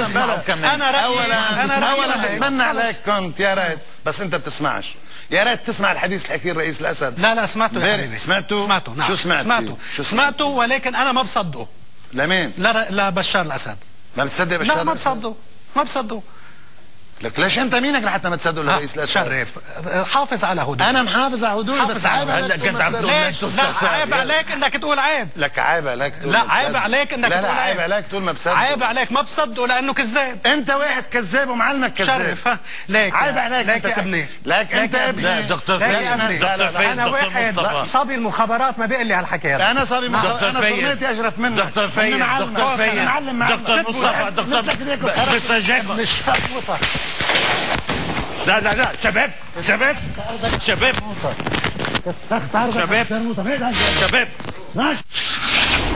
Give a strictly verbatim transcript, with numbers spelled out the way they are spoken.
اسمعوا كمان. انا رايي اولا انا اولا اتمنى عليك كنت يا ريت، بس انت بتسمعش. يا ريت تسمع الحديث اللي حكيه الرئيس الاسد. لا لا سمعته يا حبيبي. سمعته؟ سمعته نعم. شو سمعت سمعته شو سمعته ولكن انا ما بصدقه. لمين؟ لا لا بشار الاسد. ما بتصدق بشار لا ما الأسد؟ بصدقه ما بصدقه. لك ليش انت مينك لحتى ما تصدق الرئيس الاسد؟ شرف حافظ على هدوء. انا محافظ على هدوءي بس عيب عليك. هلا كنت عم تقول ليش؟ لا عيب عليك انك تقول عيب. لك عيب عليك تقول لا عيب عليك انك لا تقول لا عيب. عيب عليك تقول ما بصدق. عيب عليك ما بصدقه لانه كذاب. انت واحد كذاب ومعلمك كذاب. شرف ها ليك عيب عليك ليك انت يا ابني. لك انت ابني. لا دكتور فايز دكتور فايز انا دكتور واحد مصطفى صبي المخابرات ما بيقول لي هالحكي هذا. انا صبي مخابرات. انا صرميتي اشرف منك. دكتور فايز دكتور فايز دكتور مصطفى دكتور بالتجربة. مش هتموت. لا لا لا شباب شباب شباب كسخت عرضك شباب شباب شباب